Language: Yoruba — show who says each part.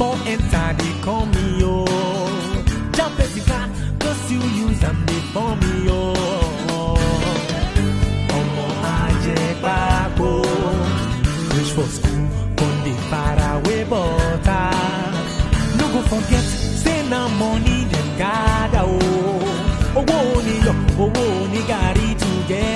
Speaker 1: for enter they call me yo. Jump as you can, cause you use them before me yo. Omo aje bako, reach for school, on the far away butter. No go forget, say na money them gather oh. Oh, ni yo, oh, ni gari together.